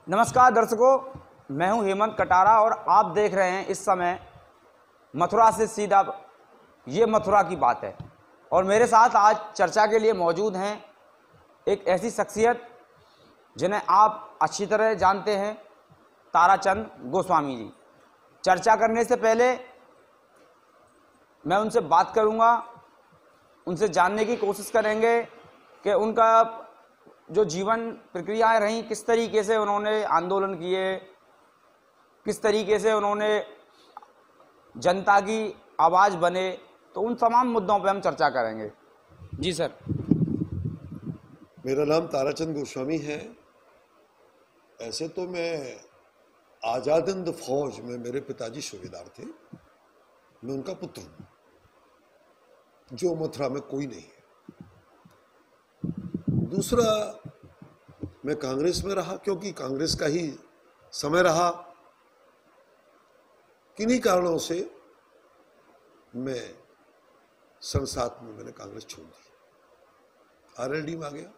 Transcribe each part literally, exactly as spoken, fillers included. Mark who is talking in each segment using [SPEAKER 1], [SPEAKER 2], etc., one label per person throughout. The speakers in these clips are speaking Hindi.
[SPEAKER 1] नमस्कार दर्शकों, मैं हूं हेमंत कटारा और आप देख रहे हैं इस समय मथुरा से सीधा। ये मथुरा की बात है और मेरे साथ आज चर्चा के लिए मौजूद हैं एक ऐसी शख्सियत जिन्हें आप अच्छी तरह जानते हैं, ताराचंद गोस्वामी जी। चर्चा करने से पहले मैं उनसे बात करूंगा, उनसे जानने की कोशिश करेंगे कि उनका जो जीवन प्रक्रियाएं रहीं, किस तरीके से उन्होंने आंदोलन किए, किस तरीके से उन्होंने जनता की आवाज़ बने, तो उन तमाम मुद्दों पर हम चर्चा करेंगे। जी सर।
[SPEAKER 2] मेरा नाम ताराचंद गोस्वामी है। ऐसे तो मैं आज़ाद हिंद फौज में मेरे पिताजी सूबेदार थे, मैं उनका पुत्र हूँ, जो मथुरा में कोई नहीं है। दूसरा, मैं कांग्रेस में रहा क्योंकि कांग्रेस का ही समय रहा। किन्हीं कारणों से मैं सन सात में मैंने कांग्रेस छोड़ दी, आरएलडी में आ गया।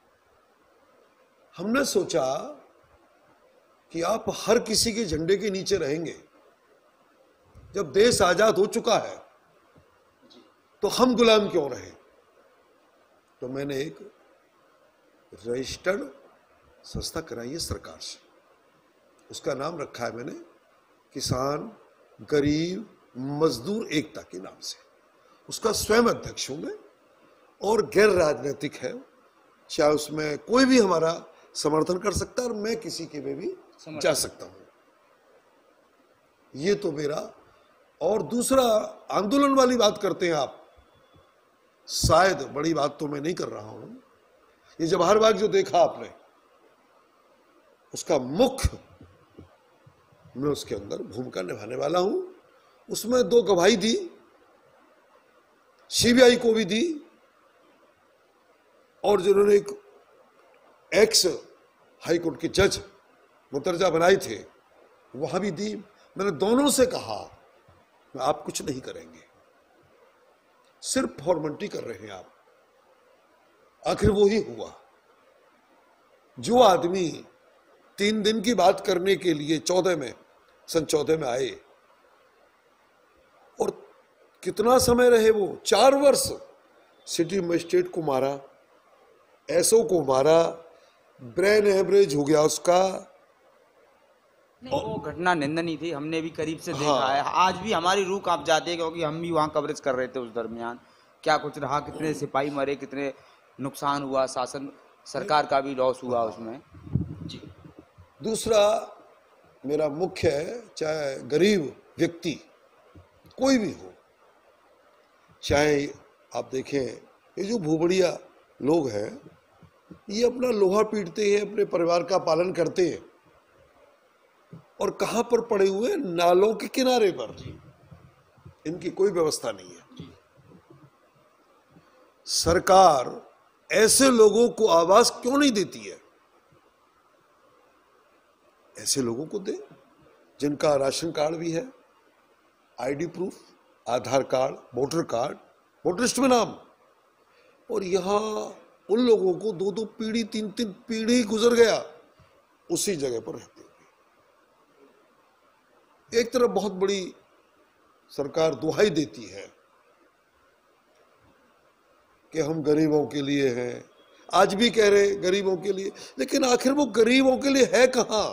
[SPEAKER 2] हमने सोचा कि आप हर किसी के झंडे के नीचे रहेंगे, जब देश आजाद हो चुका है तो हम गुलाम क्यों रहे। तो मैंने एक रजिस्टर्ड संस्था कराई है सरकार से, उसका नाम रखा है मैंने किसान गरीब मजदूर एकता के नाम से। उसका स्वयं अध्यक्ष हूं मैं और गैर राजनीतिक है, चाहे उसमें कोई भी हमारा समर्थन कर सकता है और मैं किसी के में भी जा सकता हूं। ये तो मेरा। और दूसरा, आंदोलन वाली बात करते हैं आप, शायद बड़ी बात तो मैं नहीं कर रहा हूं। ये जवाहर बाग जो देखा आपने, उसका मुख्य मैं उसके अंदर भूमिका निभाने वाला हूं। उसमें दो गवाही दी, सीबीआई को भी दी और जिन्होंने एक एक्स हाईकोर्ट के जज मुतरजा बनाए थे वहां भी दी। मैंने दोनों से कहा आप कुछ नहीं करेंगे, सिर्फ फॉर्मेलिटी कर रहे हैं आप। आखिर वो ही हुआ। जो आदमी तीन दिन की बात करने के लिए चौदह में सन चौदह में आए और कितना समय रहे वो, चार वर्ष सिटी मजिस्ट्रेट को मारा, एसओ को मारा, ब्रेन एवरेज हो गया उसका।
[SPEAKER 1] नहीं, वो घटना निंदनीय थी, हमने भी करीब से देखा हाँ। है। आज भी हमारी रूह कांप जाती है क्योंकि हम भी वहाँ कवरेज कर रहे थे उस दरमियान। क्या कुछ रहा, कितने सिपाही मरे, कितने नुकसान हुआ, शासन सरकार का भी लॉस हुआ उसमें। जी।
[SPEAKER 2] दूसरा मेरा मुख्य है, चाहे गरीब व्यक्ति कोई भी हो, चाहे आप देखें ये जो भूबड़िया लोग हैं, ये अपना लोहा पीटते हैं, अपने परिवार का पालन करते हैं और कहां पर पड़े हुए, नालों के किनारे पर। इनकी कोई व्यवस्था नहीं है। सरकार ऐसे लोगों को आवाज क्यों नहीं देती है। ऐसे लोगों को दे जिनका राशन कार्ड भी है, ID proof, Aadhaar card, voter card, voter list में नाम। और यहां उन लोगों को दो दो पीढ़ी, तीन तीन पीढ़ी गुजर गया उसी जगह पर रहते हुए। एक तरफ बहुत बड़ी सरकार दुहाई देती है कि हम गरीबों के लिए हैं, आज भी कह रहे गरीबों के लिए, लेकिन आखिर वो गरीबों के लिए है कहां।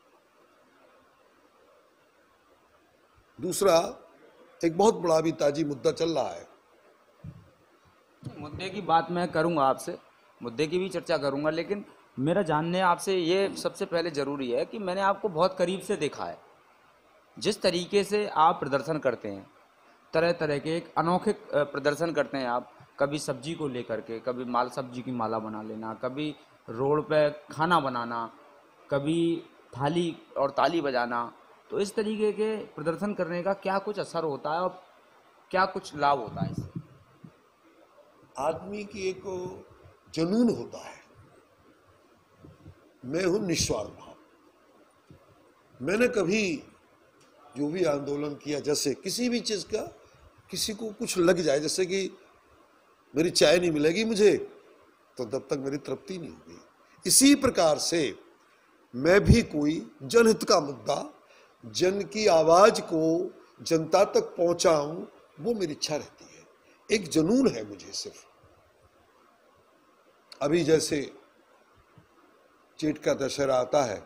[SPEAKER 2] दूसरा, एक बहुत बड़ा भी ताजी मुद्दा चल रहा है।
[SPEAKER 1] मुद्दे की बात मैं करूंगा आपसे, मुद्दे की भी चर्चा करूंगा, लेकिन मेरा जानने आपसे ये सबसे पहले जरूरी है कि मैंने आपको बहुत करीब से देखा है। जिस तरीके से आप प्रदर्शन करते हैं, तरह तरह के एक अनोखे प्रदर्शन करते हैं आप, कभी सब्जी को लेकर के, कभी माल सब्जी की माला बना लेना, कभी रोड पे खाना बनाना, कभी थाली और ताली बजाना। तो इस तरीके के प्रदर्शन करने का क्या कुछ असर होता है और क्या कुछ लाभ होता है इससे?
[SPEAKER 2] आदमी की एक जुनून होता है। मैं हूं निस्वार्थ भाव। मैंने कभी जो भी आंदोलन किया, जैसे किसी भी चीज का किसी को कुछ लग जाए, जैसे कि मेरी चाय नहीं मिलेगी मुझे तो तब तक मेरी तृप्ति नहीं होगी। इसी प्रकार से मैं भी कोई जनहित का मुद्दा, जन की आवाज को जनता तक पहुंचाऊं, वो मेरी इच्छा रहती है। एक जुनून है मुझे सिर्फ। अभी जैसे चेट का दशहरा आता है,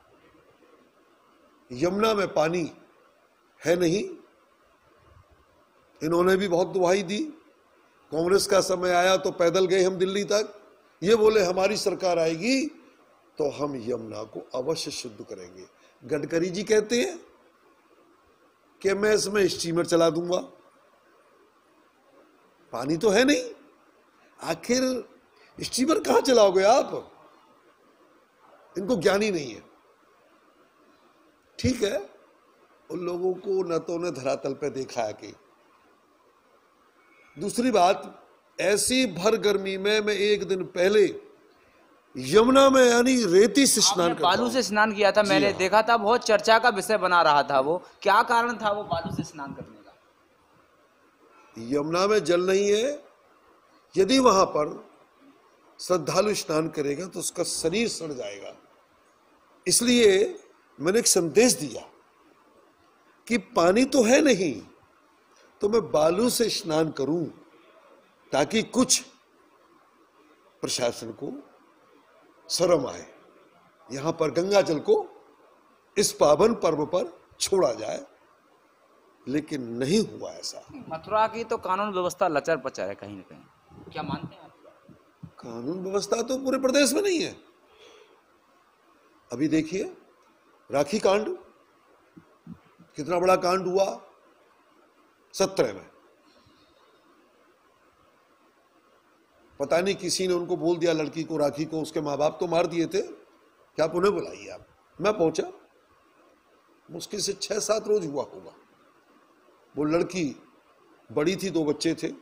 [SPEAKER 2] यमुना में पानी है नहीं, इन्होंने भी बहुत दुहाई दी। कांग्रेस का समय आया तो पैदल गए हम दिल्ली तक, ये बोले हमारी सरकार आएगी तो हम यमुना को अवश्य शुद्ध करेंगे। गडकरी जी कहते हैं कि मैं इसमें स्टीमर चला दूंगा। पानी तो है नहीं, आखिर स्टीमर कहां चलाओगे आप? इनको ज्ञान ही नहीं है। ठीक है, उन लोगों को न तो उन्हें धरातल पे देखा है कि। दूसरी बात, ऐसी भर गर्मी में मैं एक दिन पहले यमुना में यानी रेती से स्नान करता
[SPEAKER 1] बालू से स्नान किया था, मैंने देखा था, बहुत चर्चा का विषय बना रहा था। वो क्या कारण था वो बालू से स्नान करने का?
[SPEAKER 2] यमुना में जल नहीं है, यदि वहां पर श्रद्धालु स्नान करेगा तो उसका शरीर सड़ जाएगा। इसलिए मैंने एक संदेश दिया कि पानी तो है नहीं तो मैं बालू से स्नान करूं, ताकि कुछ प्रशासन को शर्म आए। यहां पर गंगा जल को इस पावन पर्व पर छोड़ा जाए, लेकिन नहीं हुआ ऐसा।
[SPEAKER 1] मथुरा की तो कानून व्यवस्था लचर पचर है कहीं ना कहीं, क्या मानते हैं आप?
[SPEAKER 2] कानून व्यवस्था तो पूरे प्रदेश में नहीं है। अभी देखिए राखी कांड, कितना बड़ा कांड हुआ सत्रह में। पता नहीं किसी ने उनको बोल दिया, लड़की को, राखी को, उसके माँ बाप तो मार दिए थे, क्या आप उन्हें बुलाइए आप। मैं पहुंचा, मुश्किल से छह सात रोज हुआ होगा। वो लड़की बड़ी थी, दो बच्चे थे,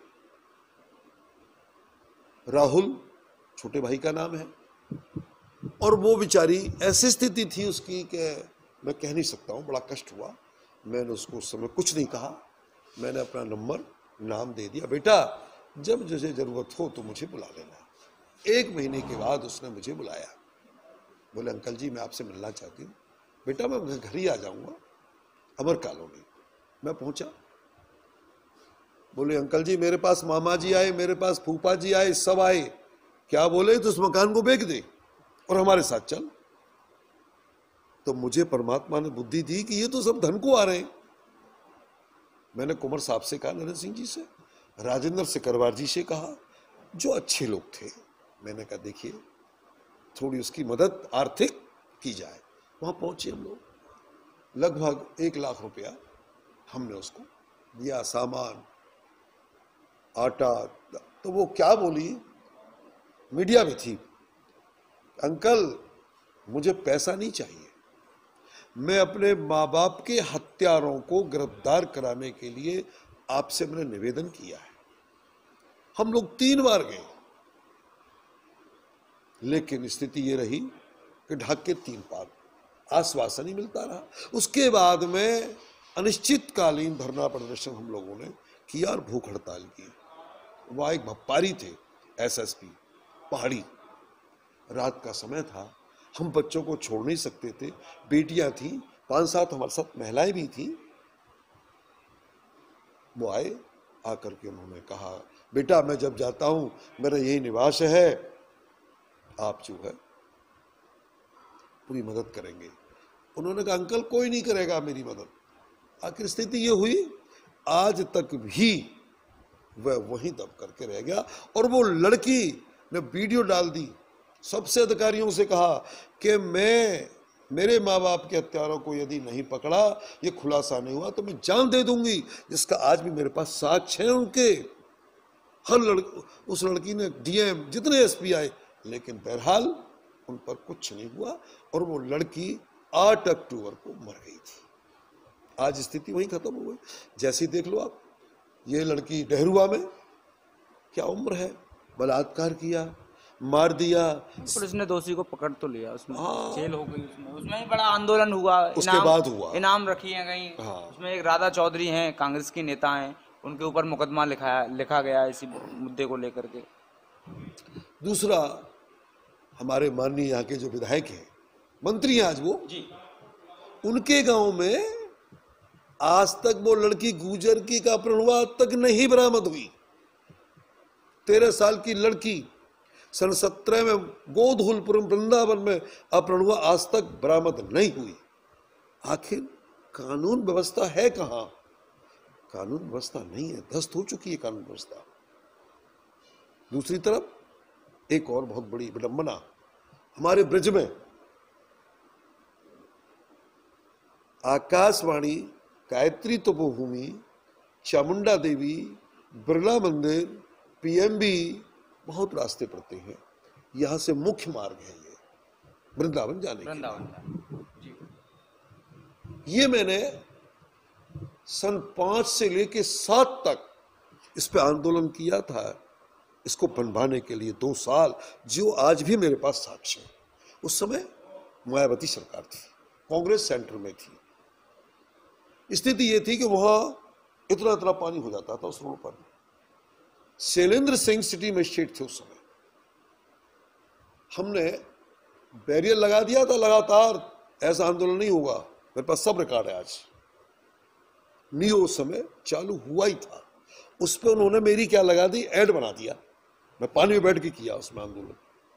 [SPEAKER 2] राहुल छोटे भाई का नाम है, और वो बेचारी ऐसी स्थिति थी उसकी कि मैं कह नहीं सकता हूं, बड़ा कष्ट हुआ। मैंने उसको उस समय कुछ नहीं कहा, मैंने अपना नंबर, नाम दे दिया, बेटा जब जैसे जरूरत हो तो मुझे बुला लेना। एक महीने के बाद उसने मुझे बुलाया, बोले अंकल जी मैं आपसे मिलना चाहती हूँ। बेटा मैं घर ही आ जाऊंगा, अमर कॉलोनी। मैं पहुंचा, बोले अंकल जी मेरे पास मामा जी आए, मेरे पास फूफा जी आए, सब आए। क्या बोले? तो उस मकान को बेच दे और हमारे साथ चल। तो मुझे परमात्मा ने बुद्धि दी कि ये तो सब धन को आ रहे हैं। मैंने कुंवर साहब से कहा, नरेंद्र सिंह जी से, राजेंद्र सिकरवार जी से कहा, जो अच्छे लोग थे। मैंने कहा देखिए थोड़ी उसकी मदद आर्थिक की जाए। वहां पहुंचे हम लोग, लगभग एक लाख रुपया हमने उसको दिया, सामान, आटा। तो वो क्या बोली, मीडिया में थी, अंकल मुझे पैसा नहीं चाहिए, मैं अपने माँ बाप के हत्यारों को गिरफ्तार कराने के लिए आपसे मैंने निवेदन किया है। हम लोग तीन बार गए, लेकिन स्थिति ये रही कि ढाक के तीन पार, आश्वासन ही मिलता रहा। उसके बाद में अनिश्चितकालीन धरना प्रदर्शन हम लोगों ने किया और भूख हड़ताल की। वहां एक भप्पारी थे, एसएसपी पहाड़ी, रात का समय था, हम बच्चों को छोड़ नहीं सकते थे, बेटियां थी, पांच सात हमारे साथ महिलाएं भी थी। वो आए, आकर के उन्होंने कहा बेटा मैं जब जाता हूं मेरा यही निवास है, आप जो है पूरी मदद करेंगे। उन्होंने कहा अंकल कोई नहीं करेगा मेरी मदद। आखिर स्थिति ये हुई, आज तक भी वह वहीं दब करके रह गया। और वो लड़की ने वीडियो डाल दी, सबसे अधिकारियों से कहा कि मैं मेरे माँ बाप के हत्यारों को यदि नहीं पकड़ा, ये खुलासा नहीं हुआ तो मैं जान दे दूंगी। जिसका आज भी मेरे पास साक्ष्य है उनके। हर लड़की, उस लड़की ने डीएम, जितने एसपी आए, लेकिन बहरहाल उन पर कुछ नहीं हुआ और वो लड़की आठ अक्टूबर को मर गई थी। आज स्थिति वहीं खत्म हो गई। जैसे ही देख लो आप, ये लड़की डेहरुआ में, क्या उम्र है, बलात्कार किया, मार दिया।
[SPEAKER 1] पुलिस ने दोषी को पकड़ तो लिया, उसमें
[SPEAKER 2] हाँ।
[SPEAKER 1] जेल हो गई, उसमें उसमें भी बड़ा आंदोलन हुआ,
[SPEAKER 2] उसके बाद हुआ,
[SPEAKER 1] इनाम रखी है कहीं।
[SPEAKER 2] हाँ।
[SPEAKER 1] उसमें एक राधा चौधरी हैं, कांग्रेस की नेता हैं, उनके ऊपर मुकदमा लिखा लिखा गया इसी मुद्दे को लेकर के।
[SPEAKER 2] दूसरा, हमारे माननीय यहाँ के जो विधायक हैं मंत्री हैं आज वो
[SPEAKER 1] जी।
[SPEAKER 2] उनके गांव में आज तक वो लड़की गुजर की का अपहरण हुआ, आज तक नहीं बरामद हुई। तेरह साल की लड़की सन सत्रह में गोधुलपुरम वृंदावन में अपहरण हुआ, आज तक बरामद नहीं हुई। आखिर कानून व्यवस्था है कहां? कानून व्यवस्था नहीं है, ध्वस्त हो चुकी है कानून व्यवस्था। दूसरी तरफ एक और बहुत बड़ी विडंबना, हमारे ब्रज में आकाशवाणी, गायत्री तपोभूमि, चामुंडा देवी, बिरला मंदिर, पीएमबी, बहुत रास्ते पड़ते हैं। यहां से मुख्य मार्ग है ये वृंदावन जाने के लिए। ये मैंने सन पांच से लेके सात तक इस पे आंदोलन किया था, इसको बनवाने के लिए दो साल, जो आज भी मेरे पास साक्ष्य है। उस समय मायावती सरकार थी, कांग्रेस सेंटर में थी। स्थिति ये थी कि वहां इतना इतना पानी हो जाता था उस रोड पर। शैलेंद्र सिंह सिटी मजिस्ट्रेट थे उस समय। हमने बैरियर लगा दिया था लगातार, ऐसा आंदोलन नहीं होगा, मेरे पास सब रिकॉर्ड है आज। नियो उस समय चालू हुआ ही था, उस पर उन्होंने मेरी क्या लगा दी, ऐड बना दिया। मैं पानी में बैठ के किया उसमें आंदोलन।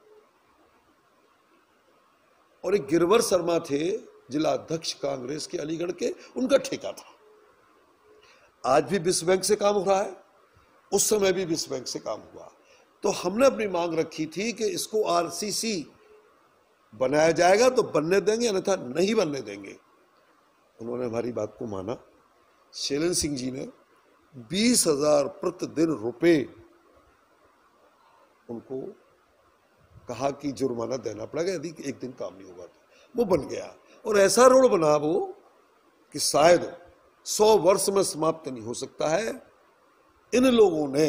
[SPEAKER 2] और एक गिरवर शर्मा थे जिला अध्यक्ष कांग्रेस के अलीगढ़ के, उनका ठेका था। आज भी विश्व बैंक से काम हो रहा है, उस समय भी विश्व बैंक से काम हुआ। तो हमने अपनी मांग रखी थी कि इसको आरसीसी बनाया जाएगा तो बनने देंगे, अन्यथा नहीं बनने देंगे। उन्होंने हमारी बात को माना। शैलेंद्र सिंह जी ने बीस हजार प्रतिदिन रुपए उनको कहा कि जुर्माना देना पड़ेगा यदि एक दिन काम नहीं होगा तो। वो बन गया और ऐसा रोड बना वो कि शायद सौ वर्ष में समाप्त नहीं हो सकता है। इन लोगों ने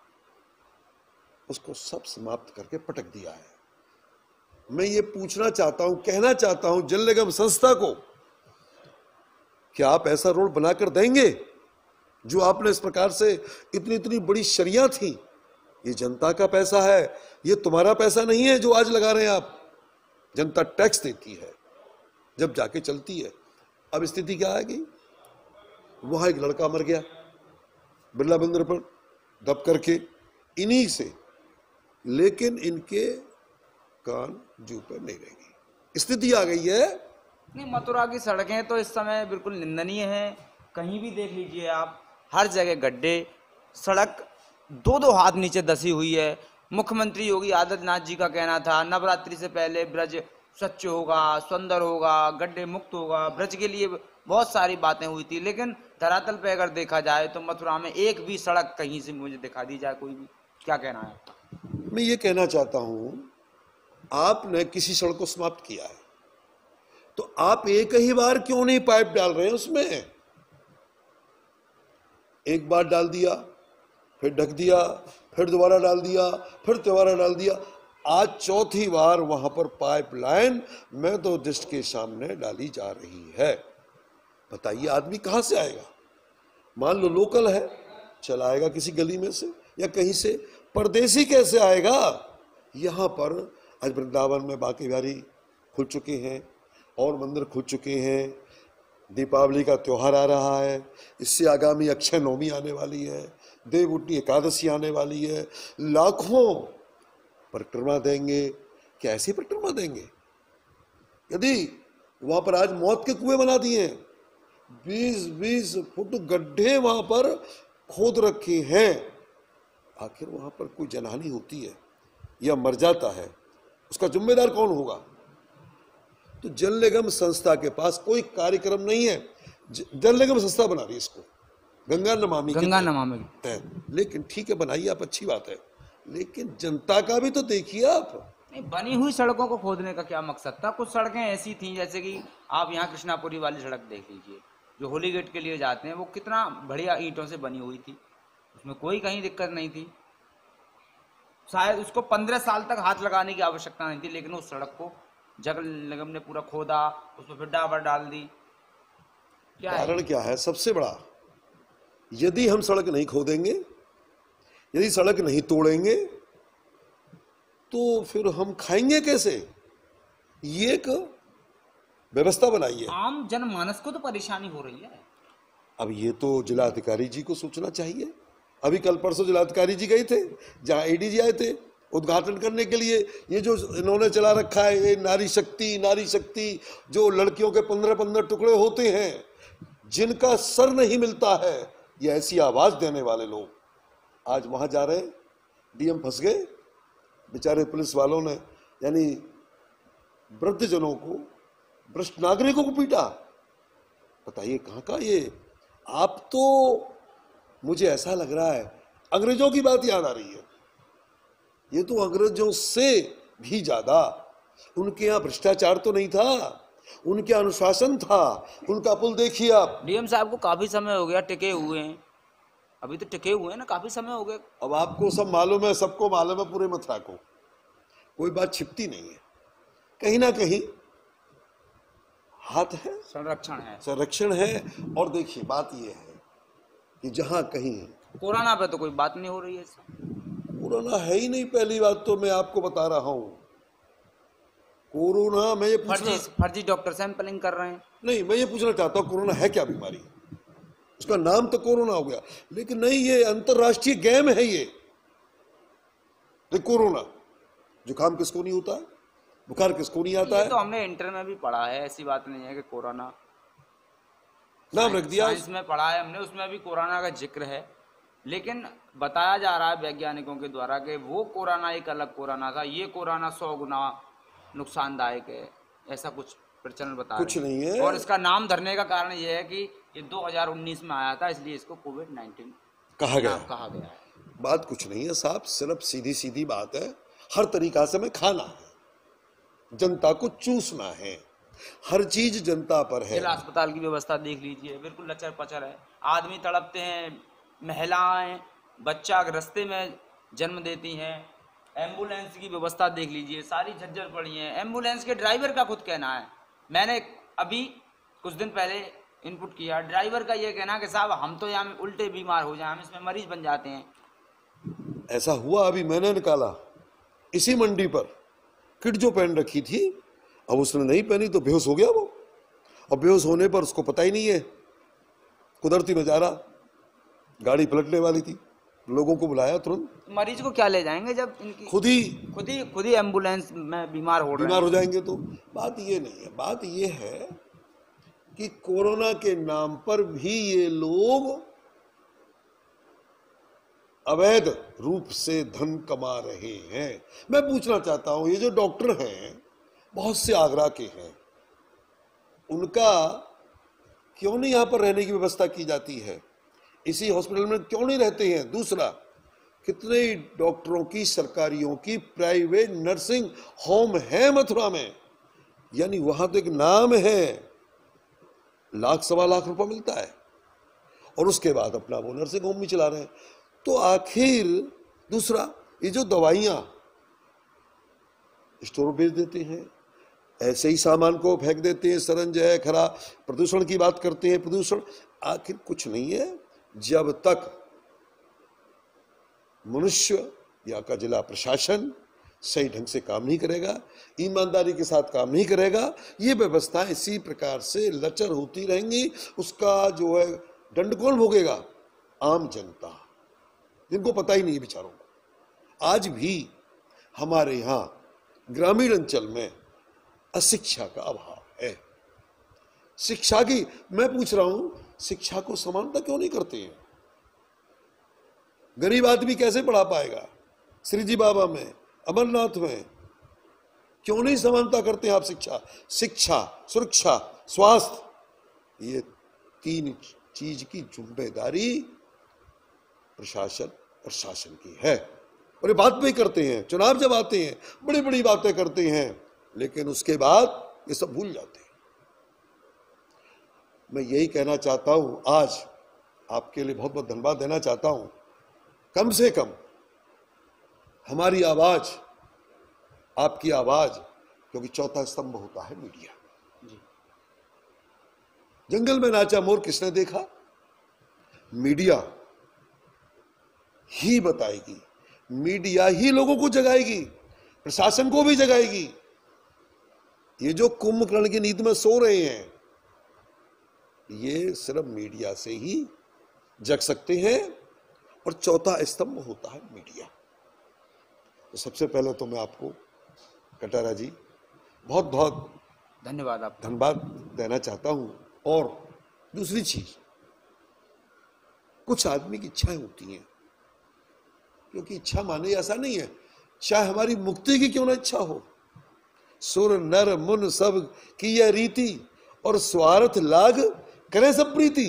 [SPEAKER 2] उसको सब समाप्त करके पटक दिया है। मैं ये पूछना चाहता हूं, कहना चाहता हूं जल निगम संस्था को, क्या आप ऐसा रोड बनाकर देंगे? जो आपने इस प्रकार से इतनी इतनी बड़ी शरियां थी, ये जनता का पैसा है, ये तुम्हारा पैसा नहीं है जो आज लगा रहे हैं आप। जनता टैक्स देती है जब जाके चलती है। अब स्थिति क्या है कि वहां एक लड़का मर गया बिरला मंदिर पर दब करके, इन्हीं से, लेकिन इनके कान जू पर नहीं रहेगी। स्थिति आ गई है।
[SPEAKER 1] नहीं, मथुरा की सड़कें तो इस समय बिल्कुल निंदनीय हैं। कहीं भी देख लीजिए आप, हर जगह गड्ढे, सड़क दो दो हाथ नीचे धसी हुई है। मुख्यमंत्री योगी आदित्यनाथ जी का कहना था नवरात्रि से पहले ब्रज स्वच्छ होगा, सुंदर होगा, गड्ढे मुक्त होगा। ब्रज के लिए बहुत सारी बातें हुई थी, लेकिन धरातल पे अगर देखा जाए तो मथुरा में एक भी सड़क कहीं से मुझे दिखा दी जाए कोई भी। क्या कहना है आपका?
[SPEAKER 2] मैं ये कहना चाहता हूं, आपने किसी सड़क को समाप्त किया है तो आप एक ही बार क्यों नहीं पाइप डाल रहे हैं उसमें? एक बार डाल दिया, फिर ढक दिया, फिर दोबारा डाल दिया, फिर दोबारा डाल दिया, आज चौथी बार वहां पर पाइपलाइन मैं तो दृष्टि के सामने डाली जा रही है। बताइए आदमी कहां से आएगा? मान लो लोकल है, चलाएगा किसी गली में से या कहीं से, परदेसी कैसे आएगा? यहां पर आज वृंदावन में बांके बिहारी खुल चुके हैं और मंदिर खुल चुके हैं। दीपावली का त्योहार आ रहा है, इससे आगामी अक्षय नवमी आने वाली है, देवउठनी एकादशी आने वाली है। लाखों परिक्रमा देंगे। क्या ऐसी परिक्रमा देंगे? यदि वहां पर आज मौत के कुएं बना दिए हैं, बीस बीस फुट गड्ढे वहां पर खोद रखे हैं, आखिर वहां पर कोई जनहानि होती है या मर जाता है, उसका जिम्मेदार कौन होगा? तो जल निगम संस्था के पास कोई कार्यक्रम नहीं है। जल निगम संस्था बना रही है इसको गंगा नमामि
[SPEAKER 1] गंगा नमामि
[SPEAKER 2] है, लेकिन ठीक है बनाइए आप, अच्छी बात है, लेकिन जनता का भी तो देखिए आप।
[SPEAKER 1] नहीं, बनी हुई सड़कों को खोदने का क्या मकसद था? कुछ सड़कें ऐसी थी, जैसे कि आप यहाँ कृष्णापुरी वाली सड़क देख लीजिए, जो होली गेट के लिए जाते हैं, वो कितना बढ़िया ईंटों से बनी हुई थी, उसमें कोई कहीं दिक्कत नहीं थी। शायद उसको पंद्रह साल तक हाथ लगाने की आवश्यकता नहीं थी, लेकिन उस सड़क को जल निगम ने पूरा खोदा, उसमें फिर डाबर डाल दी। क्या
[SPEAKER 2] कारण क्या है? सबसे बड़ा, यदि हम सड़क नहीं खोदेंगे, यदि सड़क नहीं तोड़ेंगे, तो फिर हम खाएंगे कैसे? ये एक व्यवस्था बनाइए।
[SPEAKER 1] आम जनमानस को तो परेशानी हो रही है।
[SPEAKER 2] अब ये तो जिलाधिकारी जी को सोचना चाहिए। अभी कल परसों जिलाधिकारी जी गए थे, जहां एडीजी आए थे उद्घाटन करने के लिए। ये जो इन्होंने चला रखा है, ये नारी शक्ति नारी शक्ति, जो लड़कियों के पंद्रह पंद्रह टुकड़े होते हैं, जिनका सर नहीं मिलता है, ये ऐसी आवाज देने वाले लोग आज वहां जा रहे हैं। डीएम फंस गए बेचारे, पुलिस वालों ने यानी वृद्धजनों को, भ्रष्ट नागरिकों को पीटा। बताइए कहां का ये। आप तो, मुझे ऐसा लग रहा है अंग्रेजों की बात याद आ रही है। ये तो अंग्रेजों से भी ज्यादा, उनके यहाँ भ्रष्टाचार तो नहीं था, उनके अनुशासन था। उनका पुल देखिए आप।
[SPEAKER 1] डीएम साहब को काफी समय हो गया टिके हुए हैं, अभी तो टिके हुए हैं ना, काफी समय हो गया।
[SPEAKER 2] अब आपको सब मालूम है, सबको मालूम है, पूरे मथुरा को कोई बात छिपती नहीं है। कहीं ना कहीं हाथ है,
[SPEAKER 1] संरक्षण है,
[SPEAKER 2] संरक्षण है। और देखिए बात यह है कि जहां कहीं
[SPEAKER 1] कोरोना पे तो कोई बात नहीं हो रही है।
[SPEAKER 2] कोरोना है ही नहीं। पहली बात तो मैं आपको बता रहा हूं, कोरोना, मैं ये पूछना,
[SPEAKER 1] फर्जी फर्जी डॉक्टर सैंपलिंग कर रहे हैं।
[SPEAKER 2] नहीं, मैं ये पूछना चाहता हूं कोरोना है क्या बीमारी। उसका नाम तो कोरोना हो गया, लेकिन नहीं, ये अंतरराष्ट्रीय गेम है। ये कोरोना, जुकाम किसको नहीं होता है, बुखार किसको नहीं आता है।
[SPEAKER 1] तो हमने इंटर में भी पढ़ा है, ऐसी बात नहीं है कि कोरोना
[SPEAKER 2] नाम रख दिया,
[SPEAKER 1] साइंस में पढ़ा है हमने, उसमें भी कोरोना का जिक्र है। लेकिन बताया जा रहा है वैज्ञानिकों के द्वारा कि वो कोरोना एक अलग कोरोना था, ये कोरोना सौ गुना नुकसानदायक है, ऐसा कुछ प्रचलन बता
[SPEAKER 2] कुछ
[SPEAKER 1] रहे हैं।
[SPEAKER 2] नहीं है।
[SPEAKER 1] और इसका नाम धरने का कारण ये है कि ये दो हज़ार उन्नीस में आया था, इसलिए इसको कोविड नाइन्टीन
[SPEAKER 2] कहा गया
[SPEAKER 1] कहा गया है।
[SPEAKER 2] बात कुछ नहीं है साहब, सिर्फ सीधी सीधी बात है। हर तरीका से हमें खाना है, जनता को चूसना है, हर चीज जनता पर है।
[SPEAKER 1] जिला अस्पताल की व्यवस्था देख लीजिए, बिल्कुल लचर पचर है। आदमी तड़पते हैं, महिलाएं, बच्चा रास्ते में जन्म देती हैं। एम्बुलेंस की व्यवस्था देख लीजिए, सारी झज्जर पड़ी है। एम्बुलेंस के ड्राइवर का खुद कहना है, मैंने अभी कुछ दिन पहले इनपुट किया, ड्राइवर का ये कहना कि साहब हम तो यहाँ उल्टे बीमार हो जाए, हम इसमें मरीज बन जाते हैं।
[SPEAKER 2] ऐसा हुआ, अभी मैंने निकाला इसी मंडी पर किट जो पहन रखी थी, अब उसने नहीं पहनी तो बेहोश हो गया वो। और बेहोश होने पर उसको पता ही नहीं है, कुदरती नजारा, गाड़ी पलटने वाली थी, लोगों को बुलाया तुरंत।
[SPEAKER 1] मरीज को क्या ले जाएंगे जब इनकी
[SPEAKER 2] खुद ही
[SPEAKER 1] खुद ही खुद ही एम्बुलेंस में बीमार हो रहे
[SPEAKER 2] बीमार हो जाएंगे। तो बात ये नहीं है, बात ये है कि कोरोना के नाम पर भी ये लोग अवैध रूप से धन कमा रहे हैं। मैं पूछना चाहता हूं, ये जो डॉक्टर हैं, बहुत से आगरा के हैं, उनका क्यों नहीं यहां पर रहने की व्यवस्था की जाती है? इसी हॉस्पिटल में क्यों नहीं रहते हैं? दूसरा, कितने डॉक्टरों की, सरकारियों की प्राइवेट नर्सिंग होम है मथुरा में, यानी वहां तो एक नाम है, लाख सवा लाख रुपया मिलता है, और उसके बाद अपना वो नर्सिंग होम भी चला रहे हैं। तो आखिर दूसरा, ये जो दवाइयां स्टोर बेच देते हैं, ऐसे ही सामान को फेंक देते हैं, सरंज है, खरा, प्रदूषण की बात करते हैं, प्रदूषण, आखिर कुछ नहीं है जब तक मनुष्य या का जिला प्रशासन सही ढंग से काम नहीं करेगा, ईमानदारी के साथ काम नहीं करेगा, ये व्यवस्था इसी प्रकार से लचर होती रहेंगी। उसका जो है दंड कौन भोगेगा? आम जनता, जिनको पता ही नहीं बेचारों को। आज भी हमारे यहाँ ग्रामीण अंचल में अशिक्षा का अभाव है। शिक्षा की मैं पूछ रहा हूं, शिक्षा को समानता क्यों नहीं करते हैं? गरीब आदमी कैसे पढ़ा पाएगा? श्रीजी बाबा में, अमरनाथ में क्यों नहीं समानता करते हैं आप? शिक्षा शिक्षा सुरक्षा, स्वास्थ्य, ये तीन चीज की जिम्मेदारी प्रशासन और शासन की है। और ये बात भी करते हैं, चुनाव जब आते हैं बड़ी बड़ी बातें करते हैं, लेकिन उसके बाद ये सब भूल जाते हैं। मैं यही कहना चाहता हूं, आज आपके लिए बहुत बहुत धन्यवाद देना चाहता हूं। कम से कम हमारी आवाज, आपकी आवाज, क्योंकि चौथा स्तंभ होता है मीडिया। जंगल में नाचा मोर किसने देखा? मीडिया ही बताएगी, मीडिया ही लोगों को जगाएगी, प्रशासन को भी जगाएगी। ये जो कुंभकर्ण की नींद में सो रहे हैं, ये सिर्फ मीडिया से ही जग सकते हैं, और चौथा स्तंभ होता है मीडिया। तो सबसे पहले तो मैं आपको कटारा जी बहुत बहुत
[SPEAKER 1] धन्यवाद आप
[SPEAKER 2] धन्यवाद देना चाहता हूं। और दूसरी चीज, कुछ आदमी की इच्छाएं होती हैं, क्योंकि इच्छा माने ऐसा नहीं है, चाहे हमारी मुक्ति की क्यों ना इच्छा हो, सुर नर मुन सब की यह रीति, और स्वार्थ लाग करे सब प्रीति।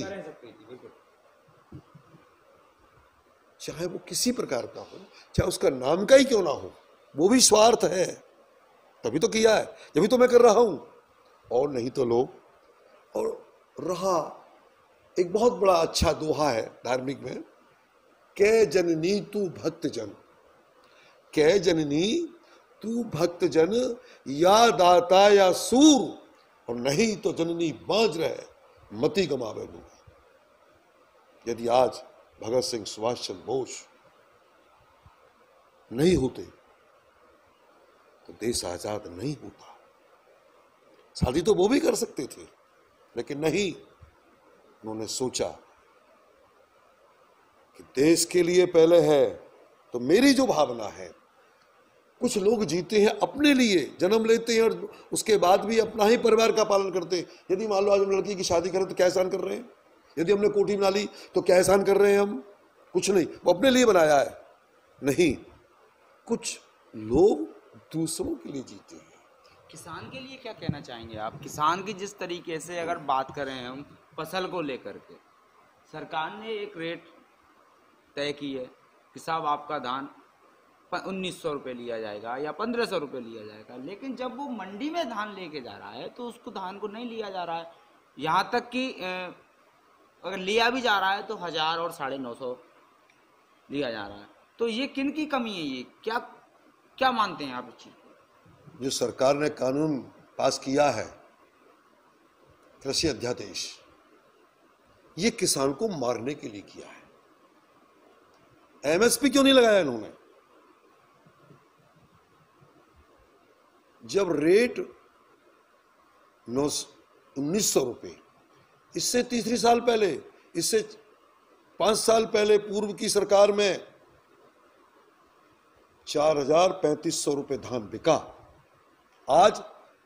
[SPEAKER 2] चाहे वो किसी प्रकार का हो, चाहे उसका नाम का ही क्यों ना हो, वो भी स्वार्थ है, तभी तो किया है, तभी तो मैं कर रहा हूं, और नहीं तो लोग। और रहा एक बहुत बड़ा अच्छा दोहा है धार्मिक में, कै जननी तू भक्त जन, कै जननी तू भक्त जन, या दाता या सूर, और नहीं तो जननी बांझ रहे मति गमावे दूर। यदि आज भगत सिंह, सुभाष चंद्र बोस नहीं होते तो देश आजाद नहीं होता। शादी तो वो भी कर सकते थे, लेकिन नहीं, उन्होंने सोचा कि देश के लिए पहले है, तो मेरी जो भावना है, कुछ लोग जीते हैं अपने लिए, जन्म लेते हैं और उसके बाद भी अपना ही परिवार का पालन करते हैं। यदि मान लो आज हम लड़की की शादी करें तो क्या एहसान कर रहे हैं, यदि हमने कोठी बना ली तो क्या एहसान कर रहे हैं हम, कुछ नहीं, वो अपने लिए बनाया है। नहीं, कुछ लोग दूसरों के लिए जीते हैं।
[SPEAKER 1] किसान के लिए क्या कहना चाहेंगे आप? किसान की जिस तरीके से अगर बात करें हम फसल को लेकर के, सरकार ने एक रेट तय की है कि साहब आपका धान उन्नीस सौ रुपये लिया जाएगा या पंद्रह सौ रुपये लिया जाएगा, लेकिन जब वो मंडी में धान लेके जा रहा है तो उसको धान को नहीं लिया जा रहा है। यहाँ तक कि अगर लिया भी जा रहा है तो हजार और साढ़े नौ सौ लिया जा रहा है। तो ये किन की कमी है? ये क्या क्या मानते हैं आप इस चीज को?
[SPEAKER 2] जो सरकार ने कानून पास किया है, कृषि अध्यादेश, ये किसान को मारने के लिए किया है। एमएसपी क्यों नहीं लगाया इन्होंने? जब रेट नौ उन्नीस सौ रुपये, इससे तीसरी साल पहले, इससे पांच साल पहले पूर्व की सरकार में चार हजार पैंतीस सौ रुपये धान बिका। आज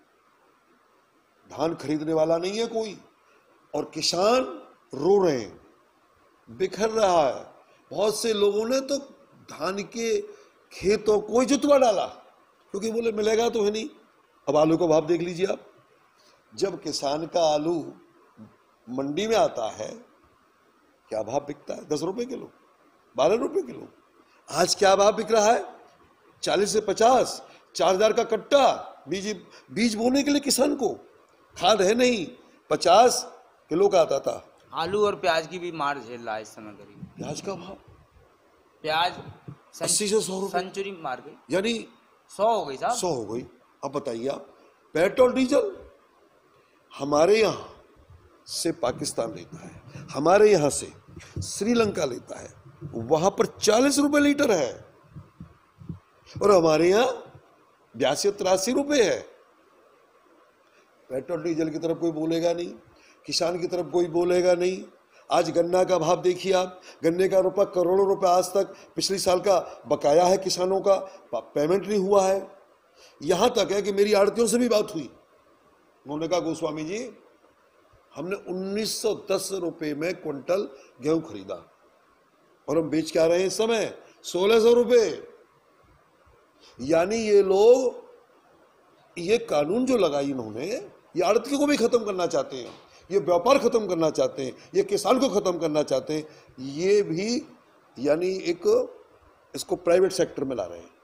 [SPEAKER 2] धान खरीदने वाला नहीं है कोई, और किसान रो रहे हैं, बिखर रहा है। बहुत से लोगों ने तो धान के खेतों को जुतवा डाला, क्योंकि बोले मिलेगा तो है नहीं। अब आलू का भाव देख लीजिए आप, जब किसान का आलू मंडी में आता है, क्या भाव बिकता है? दस रुपए किलो, बारह रुपए किलो। आज क्या भाव बिक रहा है? चालीस से पचास, चार हजार का कट्टा। बीज बीज बोने के लिए किसान को खाद है नहीं, पचास किलो का आता था।
[SPEAKER 1] आलू और प्याज की भी मार झेल रहा है इस समय करीब।
[SPEAKER 2] प्याज का भाव,
[SPEAKER 1] प्याज
[SPEAKER 2] अस्सी से सौ रुपए,
[SPEAKER 1] सेंचुरी मार गई,
[SPEAKER 2] यानी
[SPEAKER 1] सौ हो गई साहब,
[SPEAKER 2] सौ हो गई। अब बताइए आप, पेट्रोल डीजल हमारे यहाँ से पाकिस्तान लेता है, हमारे यहाँ से श्रीलंका लेता है, वहां पर चालीस रुपए लीटर है, और हमारे यहाँ बयासी तिरासी रुपए है। पेट्रोल डीजल की तरफ कोई बोलेगा नहीं, किसान की तरफ कोई बोलेगा नहीं। आज गन्ना का भाव देखिए आप, गन्ने का रुपया करोड़ों रुपए आज तक पिछले साल का बकाया है, किसानों का पेमेंट नहीं हुआ है। यहां तक है कि मेरी आड़तियों से भी बात हुई, उन्होंने कहा गोस्वामी जी हमने उन्नीस सौ दस रुपए में क्विंटल गेहूं खरीदा और हम बेच के आ रहे हैं इस समय सोलह सौ रुपए। यानी ये लोग, ये कानून जो लगाई इन्होंने, ये आड़तियों को भी खत्म करना चाहते हैं, ये व्यापार खत्म करना चाहते हैं, ये किसान को खत्म करना चाहते हैं। ये भी यानी एक इसको प्राइवेट सेक्टर में ला रहे हैं,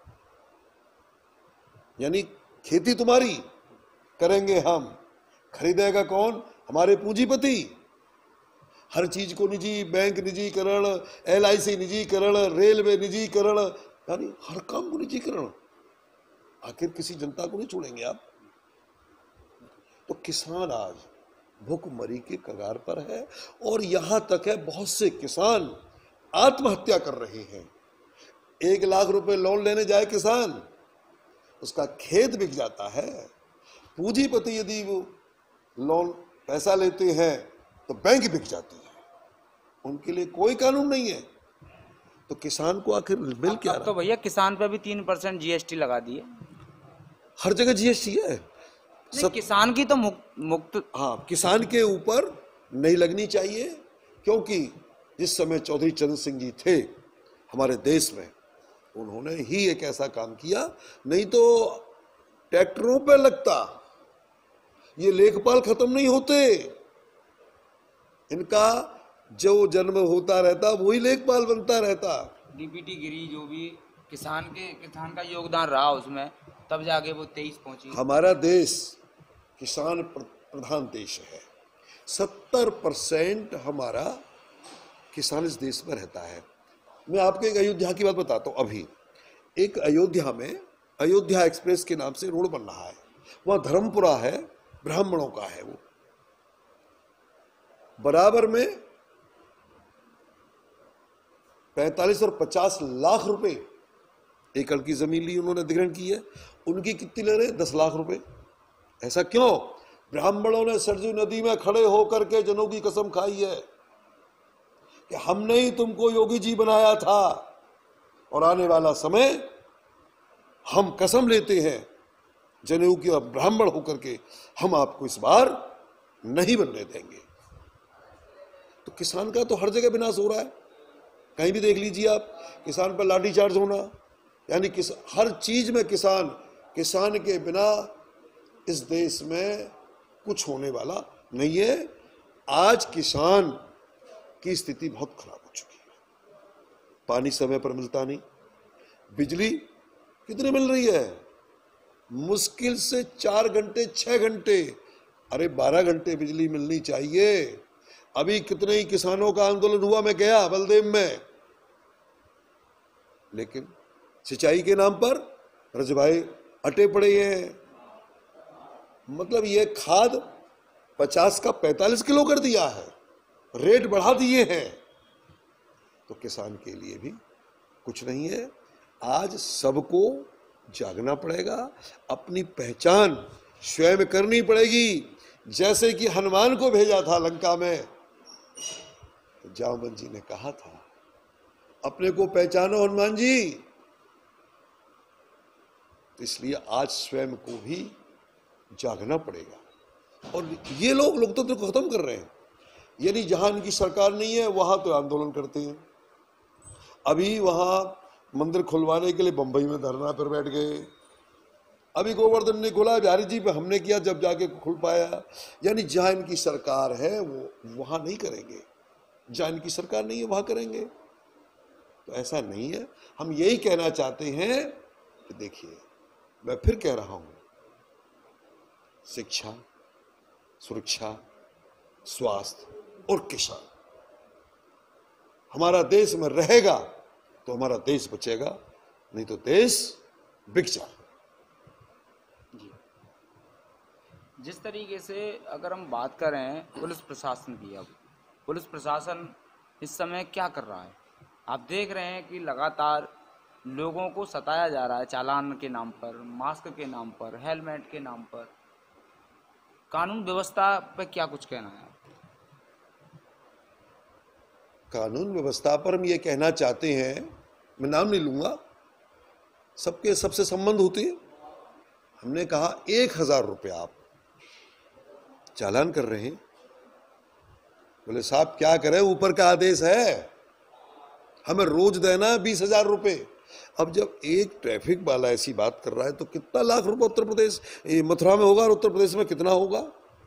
[SPEAKER 2] यानी खेती तुम्हारी करेंगे हम, खरीदेगा कौन? हमारे पूंजीपति। हर चीज को निजी, बैंक निजीकरण, एल आई सी निजीकरण, रेलवे निजीकरण, यानी हर काम को निजीकरण। आखिर किसी जनता को नहीं छोड़ेंगे आप। तो किसान आज भूखमरी के कगार पर है, और यहां तक है बहुत से किसान आत्महत्या कर रहे हैं। एक लाख रुपए लोन लेने जाए किसान, उसका खेत बिक जाता है, पूंजीपति यदि वो लोन पैसा लेते हैं तो बैंक बिक जाती है, उनके लिए कोई कानून नहीं है। तो किसान को आखिर बिल क्या रहा?
[SPEAKER 1] तो भैया किसान पे भी तीन परसेंट जीएसटी लगा दिए,
[SPEAKER 2] हर जगह जीएसटी है।
[SPEAKER 1] सब किसान की तो मुक्त, मुक्त
[SPEAKER 2] हाँ, किसान के ऊपर नहीं लगनी चाहिए, क्योंकि जिस समय चौधरी चरण सिंह जी थे हमारे देश में, उन्होंने ही एक ऐसा काम किया, नहीं तो ट्रैक्टरों पे लगता। ये लेखपाल खत्म नहीं होते, इनका जो जन्म होता रहता वही लेखपाल बनता रहता।
[SPEAKER 1] डीपीटी गिरी, जो भी किसान के किसान का योगदान रहा उसमें, तब जाके वो तेईस पहुंची।
[SPEAKER 2] हमारा देश किसान प्रधान देश है। सत्तर परसेंट हमारा किसान इस देश में रहता है। मैं आपको एक अयोध्या की बात बताता हूँ। अभी एक अयोध्या में अयोध्या एक्सप्रेस के नाम से रोड बन रहा है, वहां धर्मपुरा है, ब्राह्मणों का है। वो बराबर में पैंतालीस और पचास लाख रुपए एकड़ की जमीन ली उन्होंने, अधिग्रहण की है। उनकी कितनी ले रहे? दस लाख रुपए। ऐसा क्यों? ब्राह्मणों ने सरजू नदी में खड़े होकर के जनों की कसम खाई है कि हमने ही तुमको योगी जी बनाया था, और आने वाला समय हम कसम लेते हैं जनेऊ की ब्राह्मण होकर के हम आपको इस बार नहीं बनने देंगे। तो किसान का तो हर जगह विनाश हो रहा है। कहीं भी देख लीजिए आप, किसान पर लाठीचार्ज होना, यानी किस हर चीज में किसान किसान के बिना इस देश में कुछ होने वाला नहीं है। आज किसान की स्थिति बहुत खराब हो चुकी है। पानी समय पर मिलता नहीं, बिजली कितनी मिल रही है? मुश्किल से चार घंटे छह घंटे, अरे बारह घंटे बिजली मिलनी चाहिए। अभी कितने ही किसानों का आंदोलन हुआ, मैं गया बलदेव में, लेकिन सिंचाई के नाम पर रजभाई अटे पड़े हैं। मतलब ये खाद पचास का पैंतालीस किलो कर दिया है, रेट बढ़ा दिए हैं। तो किसान के लिए भी कुछ नहीं है। आज सबको जागना पड़ेगा, अपनी पहचान स्वयं करनी पड़ेगी। जैसे कि हनुमान को भेजा था लंका में, तो जामवंत जी ने कहा था अपने को पहचानो हनुमान जी। इसलिए आज स्वयं को भी जागना पड़ेगा। और ये लोग लोकतंत्र को खत्म कर रहे हैं, यानी जहां इनकी सरकार नहीं है वहां तो आंदोलन करते हैं। अभी वहां मंदिर खुलवाने के लिए बंबई में धरना पर बैठ गए। अभी गोवर्धन ने खोला, बिहारी जी पे हमने किया, जब जाके खुल पाया। यानी जहां इनकी सरकार है वो वहां नहीं करेंगे, जहां इनकी सरकार नहीं है वहां करेंगे। तो ऐसा नहीं है। हम यही कहना चाहते हैं कि देखिए, मैं फिर कह रहा हूं, शिक्षा, सुरक्षा, स्वास्थ्य और किसान हमारा देश में रहेगा तो हमारा देश बचेगा, नहीं तो देश बिक जाएगा।
[SPEAKER 1] जिस तरीके से अगर हम बात करें पुलिस प्रशासन की, अब पुलिस प्रशासन इस समय क्या कर रहा है? आप देख रहे हैं कि लगातार लोगों को सताया जा रहा है, चालान के नाम पर, मास्क के नाम पर, हेलमेट के नाम पर। कानून व्यवस्था पे क्या कुछ कहना है?
[SPEAKER 2] कानून व्यवस्था पर हम ये कहना चाहते हैं, मैं नाम नहीं लूंगा, सबके सबसे संबंध होते हैं। हमने कहा एक हजार रुपया आप चालान कर रहे हैं। बोले साहब क्या करें, ऊपर का आदेश है, हमें रोज देना बीस हजार रुपये। अब जब एक ट्रैफिक वाला ऐसी बात कर रहा है तो कितना लाख रुपए उत्तर प्रदेश, मथुरा में होगा और उत्तर प्रदेश में कितना होगा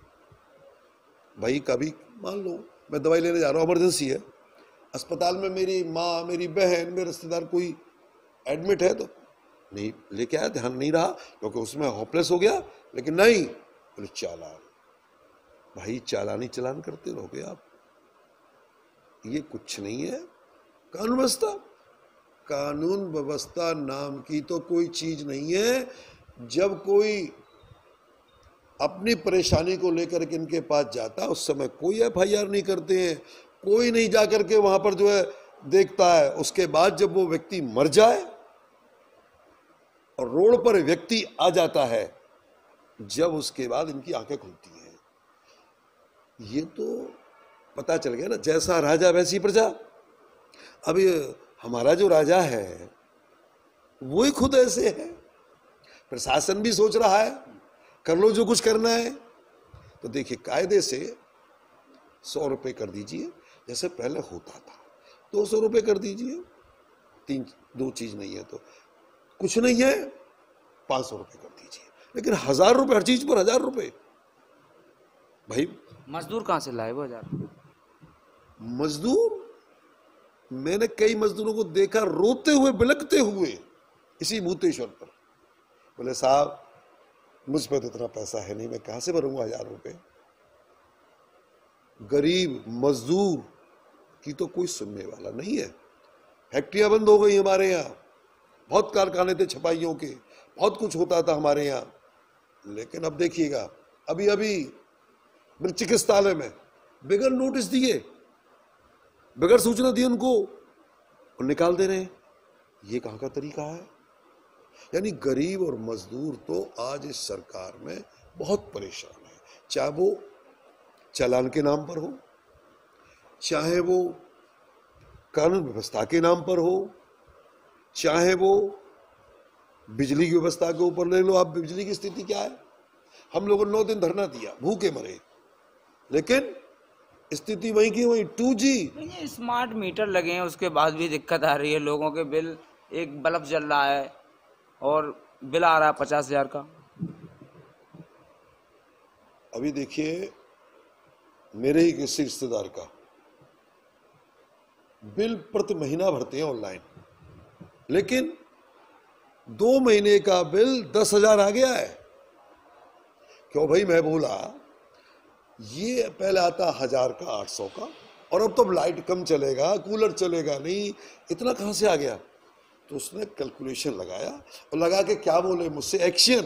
[SPEAKER 2] भाई? कभी मान लो मैं दवाई लेने जा रहा हूँ, इमरजेंसी है, अस्पताल में मेरी माँ, मेरी बहन, मेरे रिश्तेदार कोई एडमिट है, तो नहीं लेके आया, ध्यान नहीं रहा क्योंकि उसमें होपलेस हो गया, लेकिन नहीं बोले चालान। भाई चालानी चालान करते रहोगे आप, ये कुछ नहीं है। कानून व्यवस्था, कानून व्यवस्था नाम की तो कोई चीज नहीं है। जब कोई अपनी परेशानी को लेकर के इनके पास जाता है उस समय कोई एफ आई आर नहीं करते हैं, कोई नहीं जाकर के वहां पर जो है देखता है। उसके बाद जब वो व्यक्ति मर जाए और रोड पर व्यक्ति आ जाता है जब उसके बाद इनकी आंखें खुलती हैं, ये तो पता चल गया ना, जैसा राजा वैसी प्रजा। अब ये हमारा जो राजा है वो ही खुद ऐसे है, प्रशासन भी सोच रहा है कर लो जो कुछ करना है। तो देखिए, कायदे से सौ रुपये कर दीजिए जैसे पहले होता था, दो सौ रुपये कर दीजिए, तीन दो चीज नहीं है तो कुछ नहीं है, पांच सौ रुपये कर दीजिए। लेकिन हजार रुपये हर चीज पर, हजार रुपये भाई
[SPEAKER 1] मजदूर कहाँ से लाए वो हजार?
[SPEAKER 2] मजदूर, मैंने कई मजदूरों को देखा रोते हुए बिलखते हुए इसी भूतेश्वर पर, बोले साहब मुझ पर तो इतना पैसा है नहीं, मैं कहां से भरूंगा हजार रुपए। गरीब मजदूर की तो कोई सुनने वाला नहीं है। फैक्ट्रियां बंद हो गई हमारे यहाँ, बहुत कारखाने थे छपाइयों के, बहुत कुछ होता था हमारे यहाँ। लेकिन अब देखिएगा, अभी अभी मेरे चिकित्सालय में बगैर नोटिस दिए, बगैर सूचना दिए उनको और निकाल दे रहे हैं। ये कहाँ का तरीका है? यानी गरीब और मजदूर तो आज इस सरकार में बहुत परेशान है, चाहे वो चालान के नाम पर हो, चाहे वो कानून व्यवस्था के नाम पर हो, चाहे वो बिजली की व्यवस्था के ऊपर ले लो। आप बिजली की स्थिति क्या है? हम लोगों ने नौ दिन धरना दिया, भूखे मरे, लेकिन स्थिति वही की वही। टू जी
[SPEAKER 1] ये स्मार्ट मीटर लगे हैं, उसके बाद भी दिक्कत आ रही है लोगों के। बिल, एक बल्ब जल रहा है और बिल आ रहा है पचास हजार का।
[SPEAKER 2] अभी देखिए, मेरे ही किसी रिश्तेदार का बिल प्रति महीना भरते हैं ऑनलाइन, लेकिन दो महीने का बिल दस हजार आ गया है। क्यों भाई? मैं बोला ये पहले आता हजार का, आठ सौ का, और अब तो लाइट कम चलेगा, कूलर चलेगा नहीं, इतना कहां से आ गया? तो उसने कैलकुलेशन लगाया और लगा के क्या बोले मुझसे, एक्शन,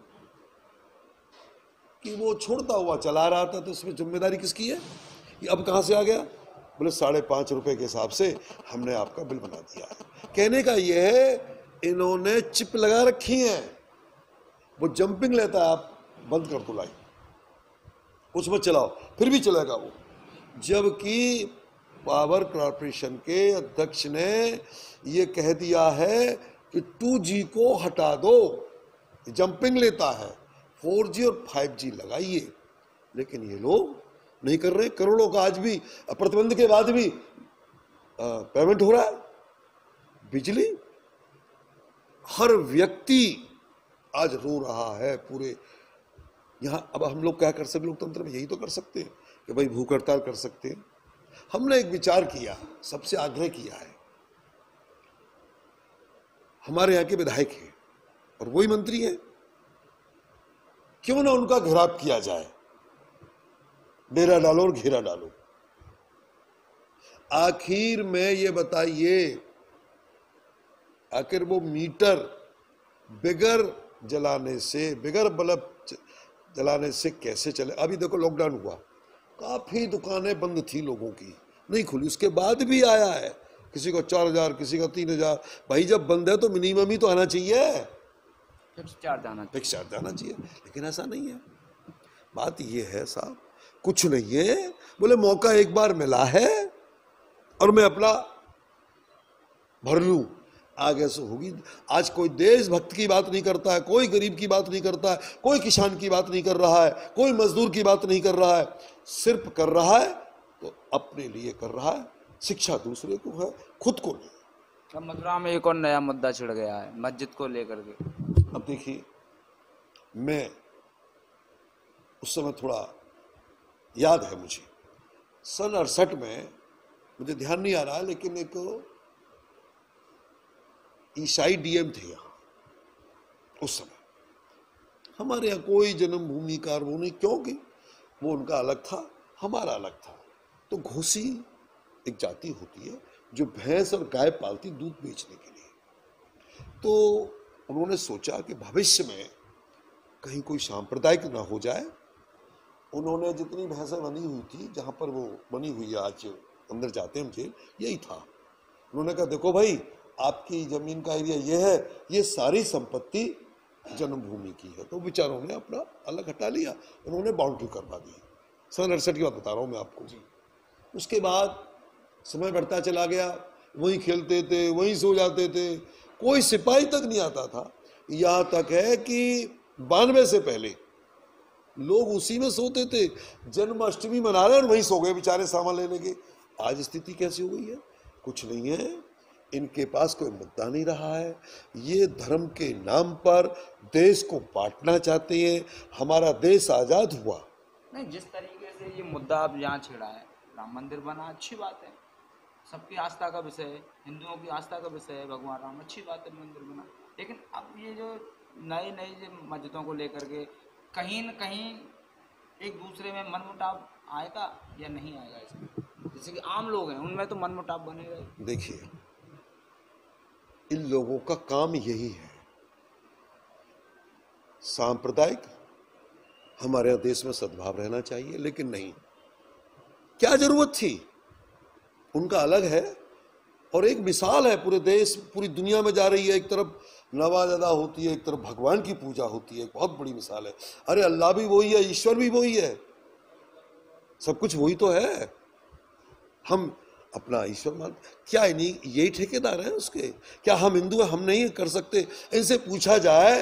[SPEAKER 2] कि वो छोड़ता हुआ चला रहा था, तो उसमें जिम्मेदारी किसकी है? ये अब कहां से आ गया? बोले साढ़े पांच रुपए के हिसाब से हमने आपका बिल बना दिया है। कहने का ये है, इन्होंने चिप लगा रखी है, वो जंपिंग लेता है, आप बंद कर दो लाइट, उसमें चलाओ, फिर भी चलेगा वो। जबकि पावर कॉर्पोरेशन के अध्यक्ष ने ये कह दिया है कि टू जी को हटा दो, जंपिंग लेता है, फोर जी और फाइव जी लगाइए। लेकिन ये लोग नहीं कर रहे। करोड़ों का आज भी प्रतिबंध के बाद भी आ, पेमेंट हो रहा है। बिजली, हर व्यक्ति आज रो रहा है पूरे यहां। अब हम लोग क्या कर सकते? लोकतंत्र में यही तो कर सकते हैं कि भाई भूख हड़ताल कर सकते हैं। हमने एक विचार किया, सबसे आग्रह किया है, हमारे यहाँ के विधायक हैं और वही मंत्री हैं, क्यों ना उनका घेराव किया जाए, डेरा डालो और घेरा डालो। आखिर में ये बताइए, आखिर वो मीटर बिगर जलाने से, बिगर बल्ब जलाने से कैसे चले? अभी देखो लॉकडाउन हुआ, काफी दुकानें बंद थी, लोगों की नहीं खुली, उसके बाद भी आया है, किसी को चार हजार किसी का तीन हजार। भाई जब बंद है तो मिनिमम ही तो आना चाहिए,
[SPEAKER 1] फिक्स चार्ज आना
[SPEAKER 2] फिक्स चार्ज आना चाहिए। लेकिन ऐसा नहीं है। बात ये है साहब, कुछ नहीं है, बोले मौका एक बार मिला है और मैं अपना भर लूं, आगे से होगी। आज कोई देशभक्त की बात नहीं करता है, कोई गरीब की बात नहीं करता है, कोई किसान की बात नहीं कर रहा है, कोई मजदूर की बात नहीं कर रहा है। सिर्फ कर रहा है तो अपने लिए कर रहा है, शिक्षा दूसरे को है, खुद को नहीं।
[SPEAKER 1] अब मथुरा में एक और नया मुद्दा छिड़ गया है, मस्जिद को लेकर के।
[SPEAKER 2] अब देखिए, मैं उस समय थोड़ा याद है मुझे, सन अड़सठ में, मुझे ध्यान नहीं आ रहा है, लेकिन एक ईसाई डीएम थे यहाँ उस समय। हमारे यहाँ कोई जन्मभूमि का वो नहीं, क्योंकि वो उनका अलग था, हमारा अलग था। तो घोसी एक जाति होती है जो भैंस और गाय पालती दूध बेचने के लिए। तो उन्होंने सोचा कि भविष्य में कहीं कोई सांप्रदायिक ना हो जाए। उन्होंने जितनी भैंसें बनी हुई थी, जहाँ पर वो बनी हुई है आज अंदर जाते हैं हम जेल, यही था। उन्होंने कहा देखो भाई, आपकी जमीन का एरिया ये है, ये सारी संपत्ति जन्मभूमि की है, तो विचारों ने अपना अलग हटा लिया, उन्होंने बाउंड्री करवा दी। सन अड़सठ की बात बता रहा हूँ मैं आपको। उसके बाद समय बढ़ता चला गया, वहीं खेलते थे, वहीं सो जाते थे, कोई सिपाही तक नहीं आता था। यहाँ तक है कि बानवे से पहले लोग उसी में सोते थे, जन्माष्टमी मना रहे और वहीं सो गए बेचारे सामान लेने के। आज स्थिति कैसी हो गई है? कुछ नहीं है, इनके पास कोई मुद्दा नहीं रहा है। ये धर्म के नाम पर देश को बांटना चाहते हैं। हमारा देश आजाद हुआ
[SPEAKER 1] नहीं, जिस तरीके से ये मुद्दा अब यहाँ छेड़ा है, राम मंदिर बना, अच्छी बात है, सबकी आस्था का विषय है, हिंदुओं की आस्था का विषय है भगवान राम, अच्छी बात है मंदिर बना। लेकिन अब ये जो नई नई जो मस्जिदों को लेकर के कहीं न कहीं एक दूसरे में मनमुटाव आएगा या नहीं आएगा इसमें? जैसे कि आम लोग हैं, उनमें तो मनमुटाव बनेगा ही।
[SPEAKER 2] देखिए, इन लोगों का काम यही है, सांप्रदायिक हमारे देश में सद्भाव रहना चाहिए, लेकिन नहीं, क्या जरूरत थी? उनका अलग है और एक मिसाल है, पूरे देश पूरी दुनिया में जा रही है। एक तरफ नमाज अदा होती है, एक तरफ भगवान की पूजा होती है, एक बहुत बड़ी मिसाल है। अरे अल्लाह भी वही है, ईश्वर भी वही है, सब कुछ वही तो है। हम अपना ईश्वर मान, क्या नहीं यही ठेकेदार है उसके? क्या हम हिंदू हैं, हम नहीं कर सकते? इनसे पूछा जाए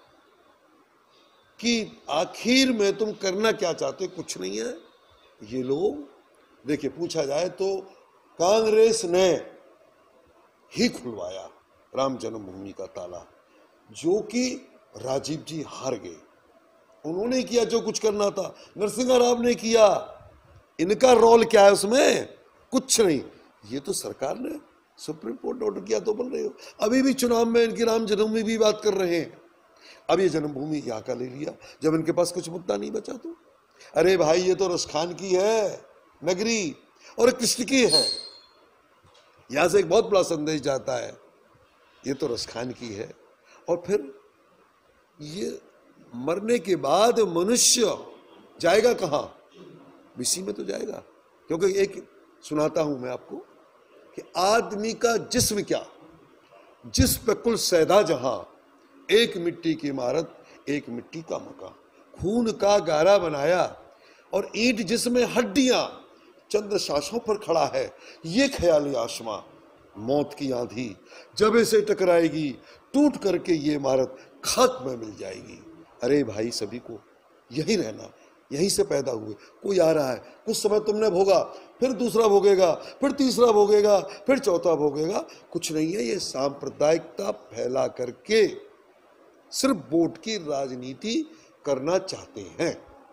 [SPEAKER 2] कि आखिर में तुम करना क्या चाहते? कुछ नहीं है। ये लोग देखिए, पूछा जाए तो कांग्रेस ने ही खुलवाया राम जन्मभूमि का ताला, जो कि राजीव जी हार गए। उन्होंने किया जो कुछ करना था, नरसिम्हा राव ने किया। इनका रोल क्या है उसमें? कुछ नहीं। ये तो सरकार ने सुप्रीम कोर्ट ने ऑर्डर किया तो बोल रहे हो। अभी भी चुनाव में इनकी राम जन्मभूमि भी बात कर रहे हैं। अब ये जन्मभूमि यहाँ का ले लिया, जब इनके पास कुछ मुद्दा नहीं बचा तो। अरे भाई, ये तो रसखान की है नगरी और कृष्ण की है। यहां से एक बहुत बड़ा संदेश जाता है, ये तो रसखान की है। और फिर ये मरने के बाद मनुष्य जाएगा कहां? इसी में तो जाएगा। क्योंकि एक सुनाता हूं मैं आपको कि आदमी का जिस्म क्या, जिस पे कुल सैदा जहां, एक मिट्टी की इमारत, एक मिट्टी का मकान, खून का गारा बनाया और ईंट जिसमें हड्डियां, चंद्र शासों पर खड़ा है। ये ख्याली आसमां, मौत की आंधी जब इसे टकराएगी, टूट करके ये इमारत खाक में मिल जाएगी। अरे भाई, सभी को यही रहना, यहीं से पैदा हुए। कोई आ रहा है, कुछ समय तुमने भोगा, फिर दूसरा भोगेगा, फिर तीसरा भोगेगा, फिर चौथा भोगेगा। कुछ नहीं है, ये सांप्रदायिकता फैला करके सिर्फ वोट की राजनीति करना चाहते हैं।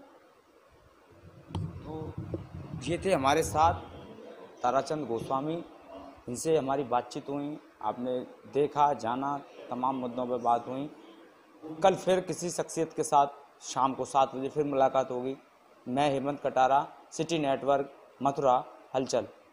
[SPEAKER 1] तो ये थे हमारे साथ ताराचंद गोस्वामी, इनसे हमारी बातचीत हुई, आपने देखा, जाना, तमाम मुद्दों पर बात हुई। कल फिर किसी शख्सियत के साथ शाम को सात बजे फिर मुलाकात होगी। मैं हेमंत कटारा, सिटी नेटवर्क, मथुरा, हलचल।